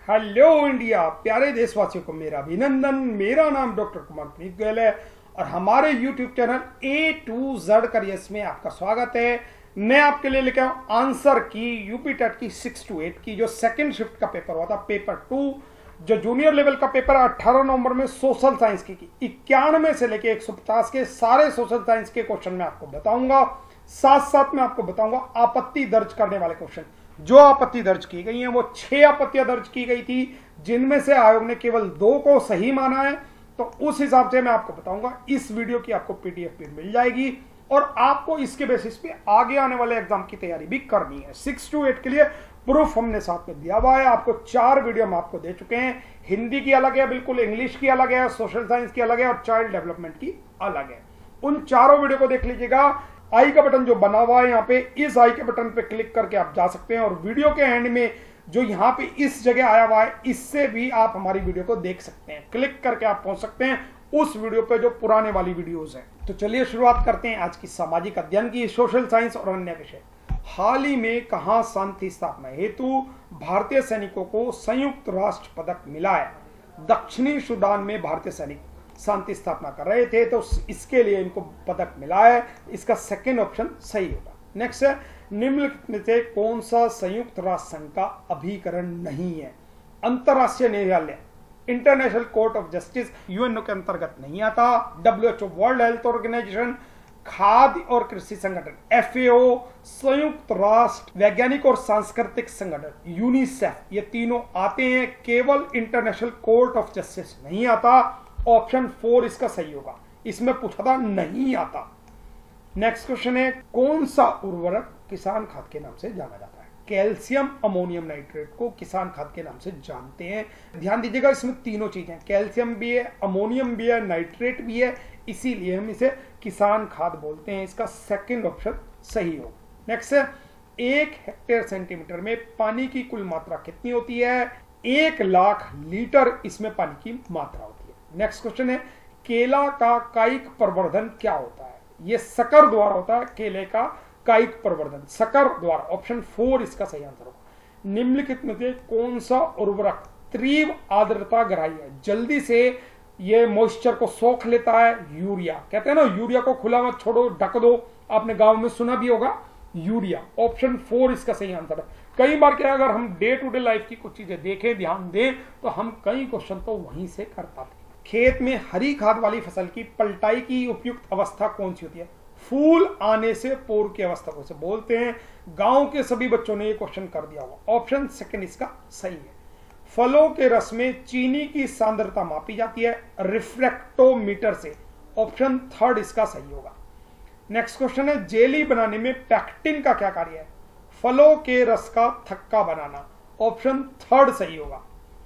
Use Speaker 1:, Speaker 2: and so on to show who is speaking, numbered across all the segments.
Speaker 1: Hello India, प्यारे देशवासियों को मेरा अभिनंदन। मेरा नाम डॉक्टर कुमार प्रीत गोयल है और हमारे YouTube channel A to Z careers में आपका स्वागत है। मैं आपके लिए लेकर आऊं आंसर की यूपी टेट की 6 to 8 की जो सेकंड शिफ्ट का पेपर हुआ था, पेपर 2 जो जूनियर लेवल का पेपर 18 नवंबर में सोशल साइंस की 91 से लेकर 150 के सारे सोशल साइंस के क्वेश्चन मैं आपको बताऊंगा। साथ साथ मैं आपको बताऊंगा आपत्ति दर्ज करने वाले क्वेश्चन। जो आपत्ति दर्ज की गई हैं वो 6 आपत्तियां दर्ज की गई थी, जिनमें से आयोग ने केवल 2 को सही माना है। तो उस हिसाब से मैं आपको बताऊंगा। इस वीडियो की आपको पीडीएफ भी मिल जाएगी और आपको इसके बेसिस पे आगे आने वाले एग्जाम की तैयारी भी करनी है। 6 to 8 के लिए प्रूफ हमने साथ में दिया हुआ है। आपको 4 वीडियो हम आपको दे चुके हैं। हिंदी की अलग है, बिल्कुल इंग्लिश की अलग है, सोशल साइंस की अलग है और चाइल्ड डेवलपमेंट की अलग है। उन चारों वीडियो को देख लीजिएगा। आई का बटन जो बना हुआ है यहाँ पे, इस आई के बटन पे क्लिक करके आप जा सकते हैं और वीडियो के एंड में जो यहाँ पे इस जगह आया हुआ है, इससे भी आप हमारी वीडियो को देख सकते हैं। क्लिक करके आप पहुंच सकते हैं उस वीडियो पे जो पुराने वाली वीडियोस हैं। तो चलिए शुरुआत करते हैं आज की सामाजिक अध्ययन की, सोशल साइंस और अन्य विषय। हाल ही में कहां शांति स्थापना हेतु भारतीय सैनिकों को संयुक्त राष्ट्र पदक मिला है? दक्षिणी सूडान में भारतीय सैनिक शांति स्थापना कर रहे थे, तो इसके लिए इनको पदक मिला है। इसका सेकंड ऑप्शन सही होगा। नेक्स्ट है, निम्नलिखित में से कौन सा संयुक्त राष्ट्र संघ का अभिकरण नहीं है? अंतरराष्ट्रीय न्यायालय, International Court of Justice UNO के अंतर्गत नहीं आता। WHO वर्ल्ड हेल्थ ऑर्गेनाइजेशन, खाद्य और कृषि संगठन FAO, संयुक्त राष्ट्र वैज्ञानिक और सांस्कृतिक संगठन यूनिसेफ, ये तीनों आते हैं। केवल इंटरनेशनल कोर्ट ऑफ जस्टिस नहीं आता। ऑप्शन 4 इसका सही होगा। इसमें पूछा था नहीं आता। नेक्स्ट क्वेश्चन है, कौन सा उर्वरक किसान खाद के नाम से जाना जाता है? कैल्शियम अमोनियम नाइट्रेट को किसान खाद के नाम से जानते हैं। ध्यान दीजिएगा, इसमें तीनों चीजें, कैल्शियम भी है, अमोनियम भी है, नाइट्रेट भी है, इसीलिए हम इसे किसान खाद बोलते हैं। इसका सेकंड ऑप्शन सही होगा। नेक्स्ट है, 1 हेक्टेयर सेंटीमीटर में पानी की कुल मात्रा कितनी होती है? 1 लाख लीटर इसमें पानी की मात्रा होती है। नेक्स्ट क्वेश्चन है, केला का कायिक प्रवर्धन क्या होता है? यह सकर द्वारा होता है। केले का कायिक प्रवर्धन सकर द्वारा। ऑप्शन 4 इसका सही आंसर होगा। निम्नलिखित में से कौन सा उर्वरक तीव्र आर्द्रता ग्राही है, जल्दी से ये मॉइस्चर को सोख लेता है? यूरिया। कहते हैं ना, यूरिया को खुला मत छोड़ो, ढक दो। आपने गांव में सुना भी होगा, यूरिया। ऑप्शन 4 इसका सही आंसर है। कई बार क्या, अगर हम डे टू डे लाइफ की कुछ चीजें देखें, ध्यान दें, तो हम कई क्वेश्चन तो वहीं से कर पाते हैं। खेत में हरी खाद वाली फसल की पलटाई की उपयुक्त अवस्था कौन सी होती है? फूल आने से पूर्व की अवस्था को से बोलते हैं। गांव के सभी बच्चों ने ये क्वेश्चन कर दिया हुआ। ऑप्शन सेकंड इसका सही है। फलों के रस में चीनी की सांद्रता मापी जाती है रिफ्रैक्टोमीटर से। ऑप्शन 3 इसका सही होगा। नेक्स्ट क्वेश्चन है, जेली बनाने में पैक्टिन का क्या कार्य है? फलों के रस का थक्का बनाना। ऑप्शन 3 सही होगा।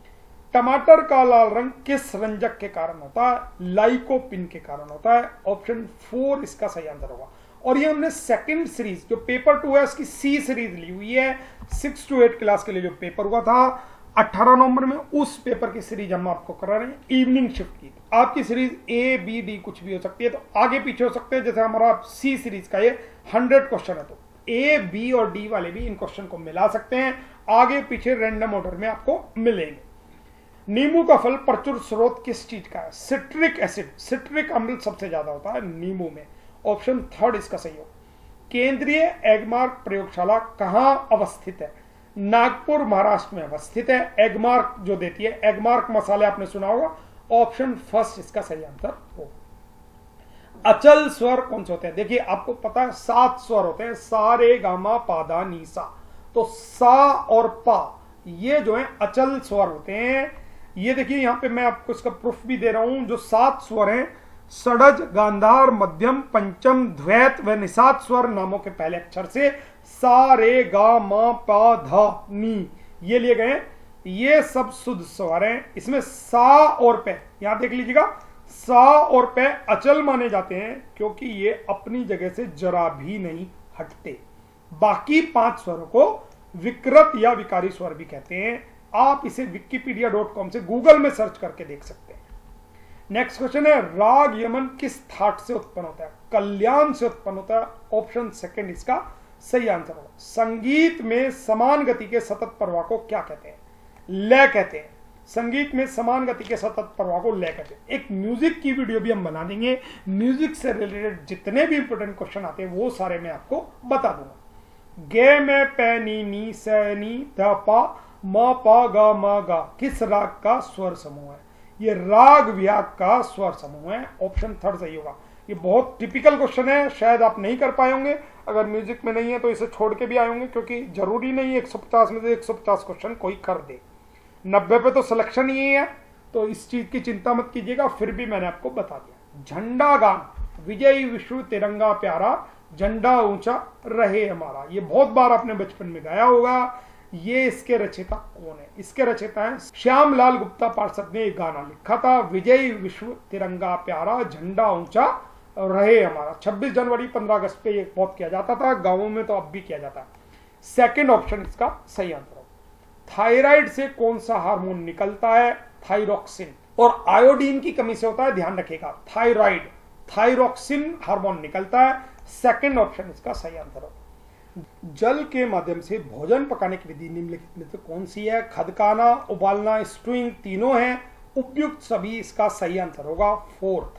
Speaker 1: टमाटर का लाल रंग किस रंजक के कारण होता है? लाइकोपिन के कारण होता है। ऑप्शन 4 इसका सही आंसर होगा। और ये हमने सेकंड सीरीज जो पेपर 2 है उसकी C सीरीज ली हुई है। 6 to 8 क्लास के लिए जो पेपर हुआ था 18 नवंबर में, उस पेपर की सीरीज हम आपको करा रहे हैं इवनिंग शिफ्ट की। आपकी सीरीज A, B, D कुछ भी हो सकती है, तो आगे पीछे हो सकते हैं। जैसे हमारा C सीरीज का ये 100 क्वेश्चन है, तो A, B और D वाले भी इन क्वेश्चन को मिला सकते हैं। आगे पीछे रैंडम ऑर्डर में आपको मिलेंगे। नींबू का फल प्रचुर स्रोत किस चीज का है? सिट्रिक एसिड, सिट्रिक अम्ल सबसे ज्यादा होता है नींबू में। ऑप्शन 3 इसका सही हो। केंद्रीय एगमार्क प्रयोगशाला कहां अवस्थित है? नागपुर महाराष्ट्र में अवस्थित है। एगमार्क जो देती है, एगमार्क मसाले आपने सुना होगा। ऑप्शन 1 इसका सही आंसर हो। अचल स्वर कौन से होते हैं? देखिए, आपको पता है 7 स्वर होते हैं, सा रे गा मा पा धा नी सा। तो सा और पा ये जो है अचल स्वर होते हैं। ये देखिए, यहां पे मैं आपको इसका प्रूफ भी दे रहा हूं। जो 7 स्वर हैं, षडज, गांधार, मध्यम, पंचम, द्वैत व निषाद स्वर नामों के पहले अक्षर से सा रे गा मा पा धा नी ये लिए गए। ये सब शुद्ध स्वर हैं। इसमें सा और पे, यहां देख लीजिएगा, सा और पे अचल माने जाते हैं क्योंकि ये अपनी जगह से जरा भी नहीं हटते। बाकी 5 स्वरों को विकृत या विकारी स्वर भी कहते हैं। आप इसे wikipedia.com से गूगल में सर्च करके देख सकते हैं। नेक्स्ट क्वेश्चन है, राग यमन किस थाट से उत्पन्न होता है? कल्याण से उत्पन्न होता है। ऑप्शन 2 इसका सही आंसर होगा। संगीत में समान गति के सतत प्रवाह को क्या कहते हैं? लय कहते हैं। संगीत में समान गति के सतत प्रवाह को लय कहते हैं। एक म्यूजिक की वीडियो भी हम बना देंगे, म्यूजिक से रिलेटेड जितने भी इंपोर्टेंट क्वेश्चन आते हैं वो सारे मैं आपको बता दूंगा। गे में पे नी नी स नी ध पा म प ग म ग किस राग का स्वर समूह है? ये राग विभाग का स्वर समूह है। ऑप्शन थर्ड सही होगा। ये बहुत टिपिकल क्वेश्चन है, शायद आप नहीं कर पाए होंगे। अगर म्यूजिक में नहीं है तो इसे छोड़ के भी आए होंगे, क्योंकि जरूरी नहीं 150 में से 150 क्वेश्चन कोई कर दे। 90 पे तो सिलेक्शन ही है, तो इस चीज की चिंता मत कीजिएगा। फिर भी मैंने आपको बता दिया। झंडा गान, विजयी विश्व तिरंगा प्यारा, झंडा ऊंचा रहे हमारा, ये बहुत बार आपने बचपन में गाया होगा। ये इसके रचयिता कौन है? इसके रचयिता है श्यामलाल गुप्ता पार्षद ने एक गाना लिखा था, विजयी विश्व तिरंगा प्यारा, झंडा ऊंचा रहे हमारा। 26 जनवरी 15 अगस्त पे ये बहुत किया जाता था, गांवों में तो अब भी किया जाता है। सेकंड ऑप्शन इसका सही आंसर है। थायराइड से कौन सा हार्मोन निकलता है? थायरोक्सिन। और आयोडीन की कमी से होता है, ध्यान रखिएगा। थायराइड, थायरोक्सिन हार्मोन निकलता है। सेकंड ऑप्शन इसका सही आंसर है। जल के माध्यम से भोजन पकाने की विधि निम्नलिखित में से कौन सी है? खदकाना, उबालना, स्टूइंग, तीनों हैं। उपयुक्त सभी इसका सही आंसर होगा फोर्थ।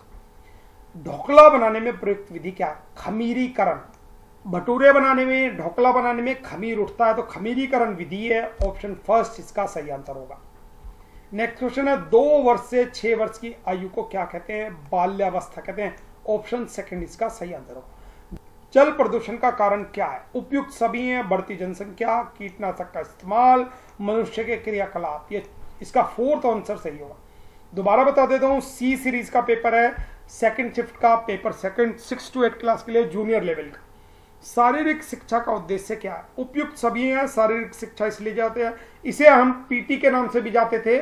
Speaker 1: ढोकला बनाने में प्रयुक्त विधि क्या है? खमीरीकरण। भटूरे बनाने में, ढोकला बनाने में खमीर उठता है तो खमीरीकरण विधि है। ऑप्शन फर्स्ट इसका सही आंसर होगा। नेक्स्ट क्वेश्चन है, 2 वर्ष से 6 वर्ष की आयु को क्या कहते हैं? बाल्यावस्था कहते हैं। ऑप्शन सेकंड इसका सही आंसर होगा। जल प्रदूषण का कारण क्या है? उपयुक्त सभी हैं। बढ़ती जनसंख्या, कीटनाशक का इस्तेमाल, मनुष्य के क्रियाकलाप। ये इसका फोर्थ आंसर सही होगा। दोबारा बता देता हूं, सी सीरीज का पेपर है, सेकंड शिफ्ट का पेपर, सेकंड 6 to 8 क्लास के लिए जूनियर लेवल का। शारीरिक शिक्षा का उद्देश्य क्या है? उपयुक्त सभी हैं। शारीरिक शिक्षा इसलिए जाते हैं, इसे हम पीटी के नाम से भी जाते थे।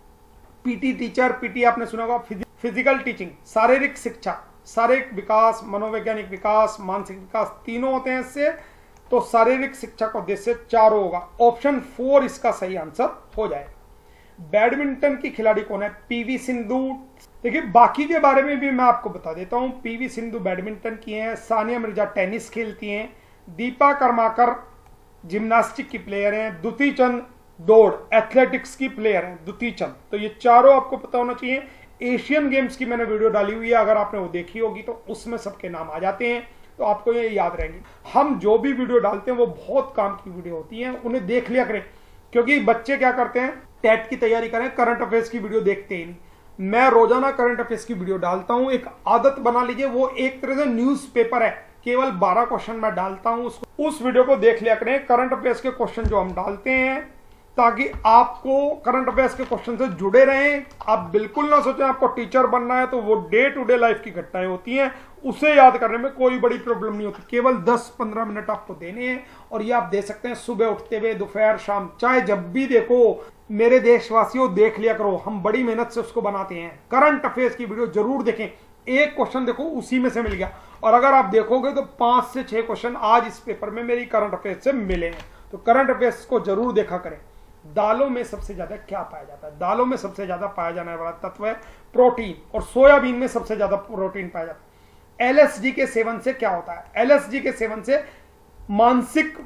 Speaker 1: पीटी टीचर, पीटी आपने सुना होगा, फिजिकल टीचिंग। शारीरिक शिक्षा, शारीरिक विकास, मनोवैज्ञानिक विकास, मानसिक विकास, तीनों होते हैं इससे। तो शारीरिक शिक्षा का उद्देश्य चारों होगा। ऑप्शन 4 इसका सही आंसर हो जाएगा। बैडमिंटन की खिलाड़ी कौन है? पीवी सिंधु। देखिए, बाकी के बारे में भी मैं आपको बता देता हूं। पीवी सिंधु बैडमिंटन की हैं, सानिया मिर्जा टेनिस खेलती हैं, दीपा कर्माकर जिम्नास्टिक की प्लेयर हैं, दुती चंद दौड़ एथलेटिक्स की प्लेयर हैं, दुती चंद। तो ये चारों आपको पता होना चाहिए। एशियन गेम्स की मैंने वीडियो डाली हुई है, अगर आपने वो देखी होगी तो उसमें सबके नाम आ जाते हैं, तो आपको ये याद रहेंगे। हम जो भी वीडियो डालते हैं वो बहुत काम की वीडियो होती है, उन्हें देख लिया करें। क्योंकि बच्चे क्या करते हैं, टेट की तैयारी करें, करंट अफेयर्स की वीडियो देखते ही नहीं। मैं रोजाना करंट अफेयर्स की वीडियो डालता हूं। एक आदत बना लीजिए, वो एक तरह से न्यूज पेपर है। केवल 12 क्वेश्चन मैं डालता हूं, उस वीडियो को देख लिया करें। करंट अफेयर्स के क्वेश्चन जो हम डालते हैं, ताकि आपको करंट अफेयर्स के क्वेश्चन से जुड़े रहें। आप बिल्कुल ना सोचें आपको टीचर बनना है तो वो डे टू डे लाइफ की घटनाएं होती हैं, उसे याद करने में कोई बड़ी प्रॉब्लम नहीं होती। केवल 10-15 मिनट आपको देने हैं, और ये आप दे सकते हैं सुबह उठते हुए, दोपहर, शाम, चाहे जब भी देखो। मेरे देशवासियों, देख लिया करो, हम बड़ी मेहनत से उसको बनाते हैं। करंट अफेयर्स की वीडियो जरूर देखें। एक क्वेश्चन देखो, उसी में से मिल गया। और अगर आप देखोगे तो 5 से 6 क्वेश्चन आज इस पेपर में मेरी करंट अफेयर्स से मिले हैं। तो करंट अफेयर्स को जरूर देखा करें। दालों में सबसे ज्यादा क्या पाया जाता है? दालों में सबसे ज्यादा पाया जाने वाला तत्व है प्रोटीन, और सोयाबीन में सबसे ज्यादा प्रोटीन पाया जाता है। एलएसडी के सेवन से क्या होता है? एलएसडी के सेवन से मानसिक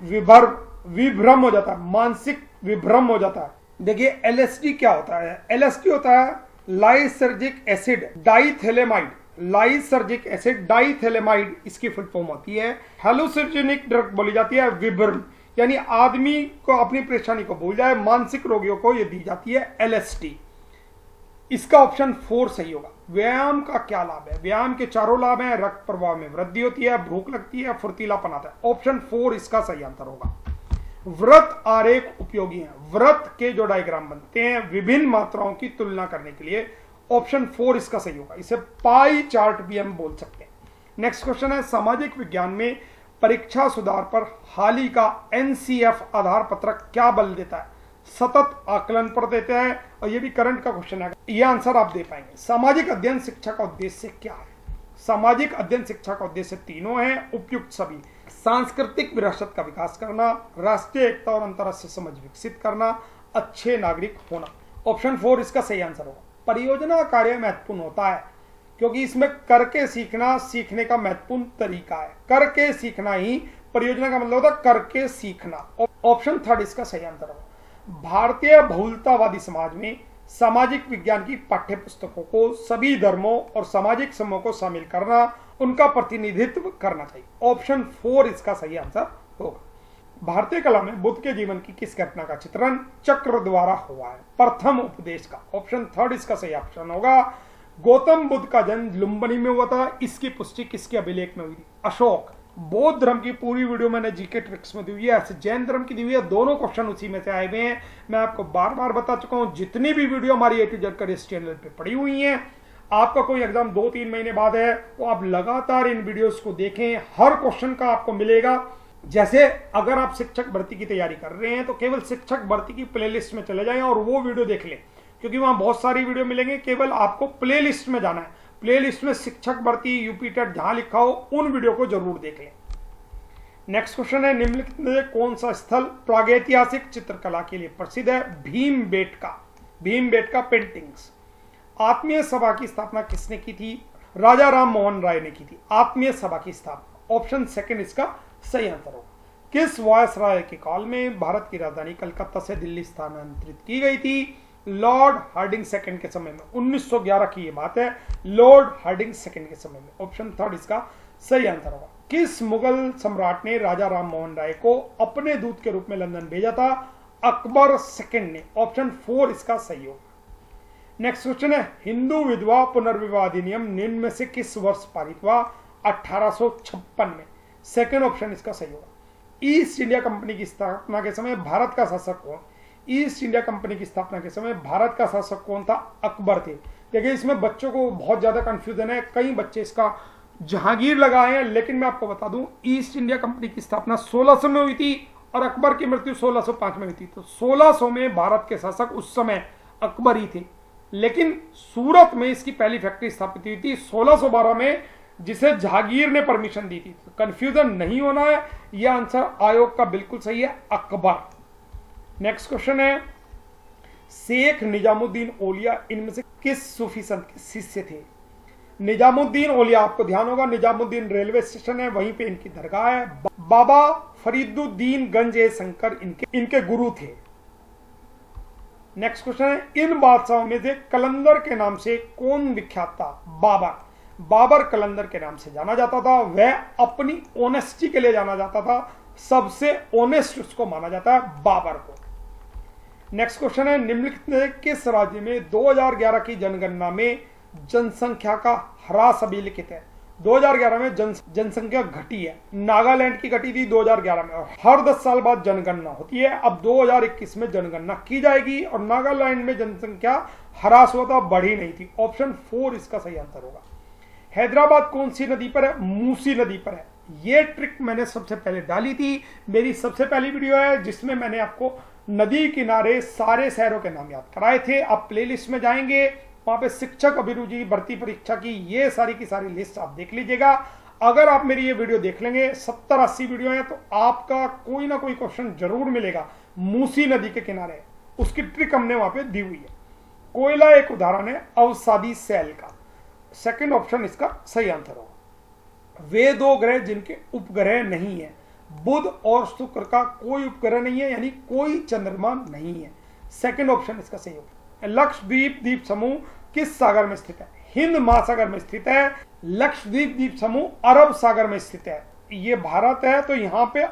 Speaker 1: विभ्रम हो जाता है। मानसिक विभ्रम हो जाता है। देखिए, एलएसडी क्या होता है? एलएसडी होता है lysergic acid diethylamide. Lysergic acid diethylamide इसकी फुल फॉर्म होती है। हेलुसिनोजेनिक ड्रग बोली जाती है। विभ्रम यानी आदमी को अपनी परेशानी को भूल जाए, मानसिक रोगियों को यह दी जाती है एलएसडी। इसका ऑप्शन 4 सही होगा। व्यायाम का क्या लाभ है? व्यायाम के चारों लाभ हैं। रक्त प्रवाह में वृद्धि होती है, भूख लगती है, फुर्तीलापन आता है। ऑप्शन 4 इसका सही आंसर होगा। व्रत आरेख उपयोगी है। व्रत के जो डायग्राम बनते हैं विभिन्न मात्राओं की तुलना करने के लिए, ऑप्शन 4 इसका सही होगा। इसे पाई चार्ट भी हम बोल सकते हैं। नेक्स्ट क्वेश्चन है, सामाजिक विज्ञान में परीक्षा सुधार पर हाल ही का एनसीएफ आधार पत्रक क्या बल देता है? सतत आकलन पर देता है, और ये भी करंट का क्वेश्चन है, ये आंसर आप दे पाएंगे। सामाजिक अध्ययन शिक्षा का उद्देश्य क्या है? सामाजिक अध्ययन शिक्षा का उद्देश्य तीनों है, उपयुक्त सभी। सांस्कृतिक विरासत का विकास करना, राष्ट्रीय एकता और अंतर्राष्ट्रीय समझ विकसित करना, अच्छे नागरिक होना। ऑप्शन 4 इसका सही आंसर होगा। परियोजना कार्य महत्वपूर्ण होता है क्योंकि इसमें करके सीखना सीखने का महत्वपूर्ण तरीका है। करके सीखना ही परियोजना का मतलब होता है, करके सीखना। ऑप्शन 3 इसका सही आंसर होगा। भारतीय बहुलतावादी समाज में सामाजिक विज्ञान की पाठ्य पुस्तकों को सभी धर्मों और सामाजिक समूहों को शामिल करना, उनका प्रतिनिधित्व करना चाहिए। ऑप्शन 4 इसका सही आंसर होगा। भारतीय कला में बुद्ध के जीवन की किस घटना का चित्रण चक्र द्वारा हुआ है? प्रथम उपदेश का। ऑप्शन 3 इसका सही ऑप्शन होगा। गौतम बुद्ध का जन्म लुम्बिनी में हुआ था। इसकी पुष्टि किसके अभिलेख में हुई थी? अशोक। बौद्ध धर्म की पूरी वीडियो मैंने जीके ट्रिक्स में दी हुई है, ऐसे जैन धर्म की दी हुई है। दोनों क्वेश्चन उसी में से आए हुए हैं। मैं आपको बार बार बता चुका हूं, जितनी भी वीडियो हमारी A to Z करियर इस चैनल पे पड़ी हुई हैं, आपका कोई एग्जाम 2-3 महीने बाद है तो आप लगातार इन वीडियोस को देखें, हर क्वेश्चन का आपको मिलेगा। जैसे अगर आप शिक्षक भर्ती की तैयारी कर रहे हैं तो केवल शिक्षक भर्ती की प्लेलिस्ट में चले जाएं और वो वीडियो देख लें, क्योंकि वहां बहुत सारी वीडियो मिलेंगे। केवल आपको प्लेलिस्ट में जाना है, प्लेलिस्ट में शिक्षक भर्ती, यूपी टेट जहां लिखा हो उन वीडियो को जरूर देख लें। नेक्स्ट क्वेश्चन है, निम्नलिखित में कौन सा स्थल प्रागैतिहासिक चित्रकला के लिए प्रसिद्ध है? भीमबेटका। भीमबेटका पेंटिंग्स। आत्मीय सभा की स्थापना किसने की थी? राजा राम मोहन राय ने की थी आत्मीय सभा की स्थापना। ऑप्शन 2 इसका सही आंसर होगा। किस वायसराय के काल में भारत की राजधानी कलकत्ता से दिल्ली स्थानांतरित की गई थी? लॉर्ड हार्डिंग सेकंड के समय में। 1911 की ये बात है, लॉर्ड हार्डिंग सेकंड के समय में। ऑप्शन 3 इसका सही आंसर होगा। किस मुगल सम्राट ने राजा राम मोहन राय को अपने दूत के रूप में लंदन भेजा था? अकबर सेकंड ने। ऑप्शन 4 इसका सही होगा। नेक्स्ट क्वेश्चन है, हिंदू विधवा पुनर्विवाह अधिनियम निम्न में से किस वर्ष पारित हुआ? 1856 में। सेकंड ऑप्शन इसका सही होगा। ईस्ट इंडिया कंपनी की स्थापना के समय भारत का शासक कौन? ईस्ट इंडिया कंपनी की स्थापना के समय भारत का शासक कौन था? अकबर थे। देखिए इसमें बच्चों को बहुत ज्यादा कंफ्यूजन है, कई बच्चे इसका जहांगीर लगाए हैं, लेकिन मैं आपको बता दूं ईस्ट इंडिया कंपनी की स्थापना 1600 में हुई थी और अकबर की मृत्यु 1605 में हुई थी। तो 1600 में भारत के शासक उस समय अकबर ही थे, लेकिन सूरत में इसकी पहली फैक्ट्री स्थापित हुई थी 1612 में, जिसे जहांगीर ने परमिशन दी थी। तो कंफ्यूजन नहीं होना है, यह आंसर आयोग का बिल्कुल सही है, अकबर। नेक्स्ट क्वेश्चन है, शेख निजामुद्दीन औलिया इनमें से किस सूफी संत के शिष्य थे? निजामुद्दीन औलिया, आपको ध्यान होगा निजामुद्दीन रेलवे स्टेशन है, वहीं पे इनकी दरगाह है। बाबा फरीदुद्दीन गंज ए शंकर इनके गुरु थे। नेक्स्ट क्वेश्चन है, इन बादशाहों में से कलंदर के नाम से कौन विख्यात था? बाबर। बाबर कलंदर के नाम से जाना जाता था। वह अपनी ऑनेस्टी के लिए जाना जाता था, सबसे ऑनेस्ट उसको माना जाता है बाबर को। नेक्स्ट क्वेश्चन है, निम्नलिखित में किस राज्य में 2011 की जनगणना में जनसंख्या का ह्रास अभिलिखित है? 2011 में जनसंख्या घटी है। नागालैंड की घटी थी 2011 में, और हर 10 साल बाद जनगणना होती है। अब 2021 में जनगणना की जाएगी और नागालैंड में जनसंख्या ह्रास हुआ था, बढ़ी नहीं थी। ऑप्शन 4 इसका सही आंसर होगा। हैदराबाद कौन सी नदी पर है? मूसी नदी पर है। ये ट्रिक मैंने सबसे पहले डाली थी, मेरी सबसे पहली वीडियो है जिसमें मैंने आपको नदी किनारे सारे शहरों के नाम याद कराए थे। आप प्लेलिस्ट में जाएंगे, वहां पे शिक्षक अभिरुचि भर्ती परीक्षा की ये सारी की सारी लिस्ट आप देख लीजिएगा। अगर आप मेरी ये वीडियो देख लेंगे, 70-80 वीडियो है, तो आपका कोई ना कोई क्वेश्चन जरूर मिलेगा। मूसी नदी के किनारे उसकी ट्रिक हमने वहां पे दी हुई है। कोयला एक उदाहरण है अवसादी सेल का। सेकंड ऑप्शन इसका सही आंसर होगा। वे 2 ग्रह जिनके उपग्रह नहीं है, बुध और शुक्र का कोई उपग्रह नहीं है, यानी कोई चंद्रमा नहीं है। सेकंड ऑप्शन इसका सही होगा। लक्षद्वीप द्वीप समूह किस सागर में स्थित है? हिंद महासागर में स्थित है। लक्षद्वीप द्वीप समूह अरब सागर में स्थित है। ये भारत है तो यहाँ पे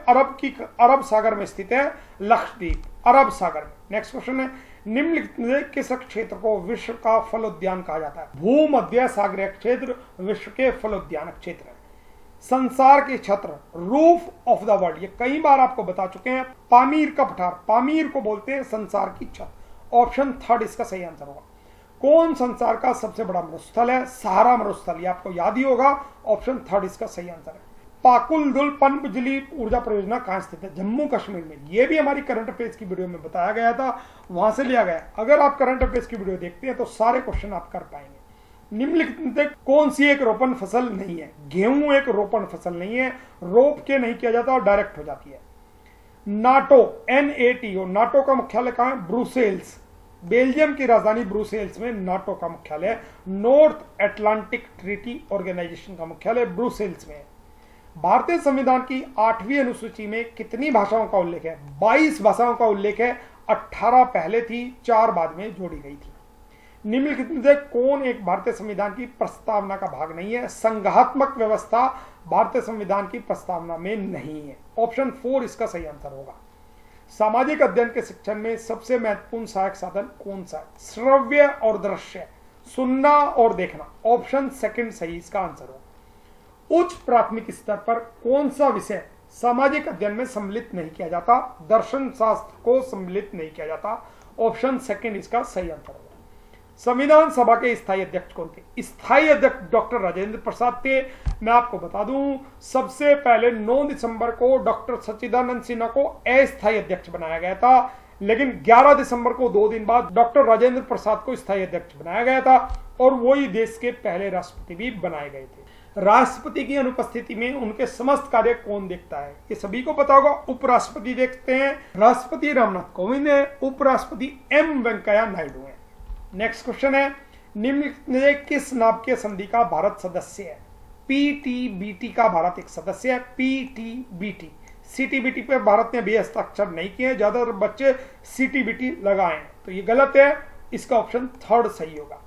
Speaker 1: अरब सागर में स्थित है लक्षद्वीप, अरब सागर में। नेक्स्ट क्वेश्चन है, निम्नलिखित में किस क्षेत्र को विश्व का फल उद्यान कहा जाता है? भूमध्य सागरीय क्षेत्र विश्व के फल उद्यान क्षेत्र है। संसार के छत्र, रूफ ऑफ द वर्ल्ड, ये कई बार आपको बता चुके हैं। पामीर का पठार, पामीर को बोलते हैं संसार की छत। ऑप्शन 3 इसका सही आंसर होगा। कौन संसार का सबसे बड़ा मरुस्थल है? सहारा मरुस्थल, ये आपको याद ही होगा। ऑप्शन 3 इसका सही आंसर है। पाकुलदुल पनबिजली ऊर्जा परियोजना कहां स्थित है? जम्मू कश्मीर में। यह भी हमारी करंट अफेयर्स की वीडियो में बताया गया था, वहां से लिया गया। अगर आप करंट अफेयर्स की वीडियो देखते हैं तो सारे क्वेश्चन आप कर पाएंगे। निम्नलिखित कौन सी एक रोपण फसल नहीं है? गेहूं एक रोपण फसल नहीं है, रोप के नहीं किया जाता और डायरेक्ट हो जाती है। नाटो, NATO, नाटो का मुख्यालय कहां है? ब्रुसेल्स, बेल्जियम की राजधानी ब्रुसेल्स में नाटो का मुख्यालय है। नॉर्थ अटलांटिक ट्रीटी ऑर्गेनाइजेशन का मुख्यालय ब्रुसेल्स में है। भारतीय संविधान की 8वीं अनुसूची में कितनी भाषाओं का उल्लेख है? 22 भाषाओं का उल्लेख है 18 पहले थी, 4 बाद में जोड़ी गई थी। निम्नलिखित में से कौन एक भारतीय संविधान की प्रस्तावना का भाग नहीं है? संघात्मक व्यवस्था भारतीय संविधान की प्रस्तावना में नहीं है। ऑप्शन 4 इसका सही आंसर होगा। सामाजिक अध्ययन के शिक्षण में सबसे महत्वपूर्ण सहायक साधन कौन सा है? श्रव्य और दृश्य, सुनना और देखना। ऑप्शन सेकंड सही इसका आंसर होगा। उच्च प्राथमिक स्तर पर कौन सा विषय सामाजिक अध्ययन में सम्मिलित नहीं किया जाता? दर्शन शास्त्र को सम्मिलित नहीं किया जाता। ऑप्शन सेकंड इसका सही आंसर होगा। संविधान सभा के स्थायी अध्यक्ष कौन थे? स्थायी अध्यक्ष डॉक्टर राजेंद्र प्रसाद थे। मैं आपको बता दूं, सबसे पहले 9 दिसंबर को डॉक्टर सच्चिदानंद सिन्हा को अस्थायी अध्यक्ष बनाया गया था, लेकिन 11 दिसंबर को 2 दिन बाद डॉक्टर राजेंद्र प्रसाद को स्थायी अध्यक्ष बनाया गया था और वही देश के पहले राष्ट्रपति भी बनाए गए थे। राष्ट्रपति की अनुपस्थिति में उनके समस्त कार्य कौन देखता है? ये सभी को पता होगा। उपराष्ट्रपति देखते हैं। राष्ट्रपति रामनाथ कोविंद है, उपराष्ट्रपति एम वेंकैया नायडू है। नेक्स्ट क्वेश्चन है, निम्नलिखित में किस नाभिकीय संधि का भारत सदस्य है? पीटीबीटी का भारत एक सदस्य है। पीटीबीटी, सीटीबीटी पे भारत ने भी हस्ताक्षर नहीं किए। ज्यादातर बच्चे सीटीबीटी लगाए, तो ये गलत है। इसका ऑप्शन 3 सही होगा।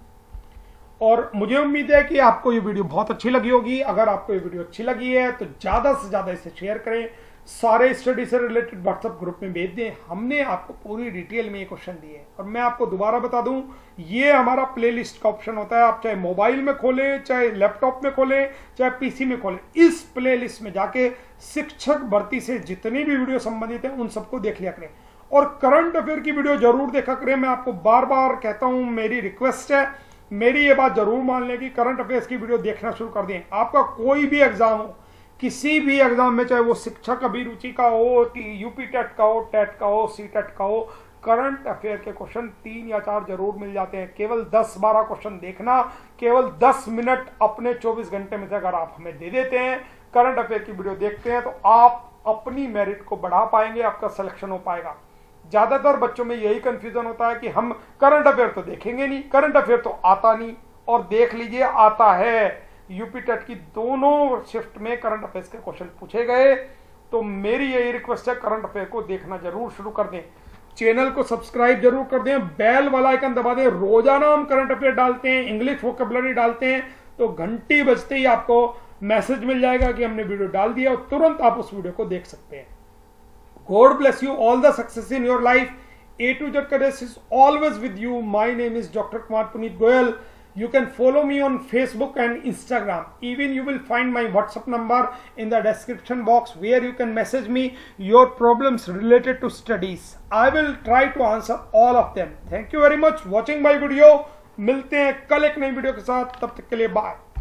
Speaker 1: और मुझे उम्मीद है कि आपको ये वीडियो बहुत अच्छी लगी होगी। अगर आपको ये वीडियो अच्छी लगी है तो ज्यादा से ज्यादा इसे शेयर करें, सारे स्टडी से रिलेटेड व्हाट्सएप ग्रुप में भेज दें। हमने आपको पूरी डिटेल में ये क्वेश्चन दिए और मैं आपको दोबारा बता दूं, ये हमारा प्लेलिस्ट का ऑप्शन होता है। आप चाहे मोबाइल में खोलें, चाहे लैपटॉप में खोलें, चाहे पीसी में खोलें, इस प्लेलिस्ट में जाके शिक्षक भर्ती से जितनी भी वीडियो संबंधित है उन सबको देख लिया करें और करंट अफेयर की वीडियो जरूर देखा करें। मैं आपको बार बार कहता हूं, मेरी रिक्वेस्ट है, मेरी ये बात जरूर मान लें कि करंट अफेयर्स की वीडियो देखना शुरू कर दें। आपका कोई भी एग्जाम हो, किसी भी एग्जाम में, चाहे वो शिक्षक अभिरुचि का हो, यूपी टेट का हो, टेट का हो, सी टेट का हो, करंट अफेयर के क्वेश्चन 3 या 4 जरूर मिल जाते हैं। केवल 10-12 क्वेश्चन देखना, केवल 10 मिनट अपने 24 घंटे में से अगर आप हमें दे देते हैं, करंट अफेयर की वीडियो देखते हैं, तो आप अपनी मेरिट को बढ़ा पाएंगे, आपका सिलेक्शन हो पाएगा। ज्यादातर बच्चों में यही कंफ्यूजन होता है कि हम करंट अफेयर तो देखेंगे नहीं, करंट अफेयर तो आता नहीं, और देख लीजिए आता है। यूपी टेट की दोनों शिफ्ट में करंट अफेयर्स के क्वेश्चन पूछे गए। तो मेरी यही रिक्वेस्ट है, करंट अफेयर को देखना जरूर शुरू कर दें, चैनल को सब्सक्राइब जरूर कर दें, बेल वाला आइकन दबा दें। रोजाना हम करंट अफेयर डालते हैं, इंग्लिश वोकैबुलरी डालते हैं, तो घंटी बजते ही आपको मैसेज मिल जाएगा कि हमने वीडियो डाल दिया और तुरंत आप उस वीडियो को देख सकते हैं। God bless you, all the success in your life. A to Z Careers is always with you. My name is Dr. Kumar Puneet Goyal. You can follow me on Facebook and Instagram. Even you will find my WhatsApp number in the description box where you can message me your problems related to studies. I will try to answer all of them. Thank you very much watching my video. मिलते हैं कल एक नई video के साथ, तब तक के लिए बाय।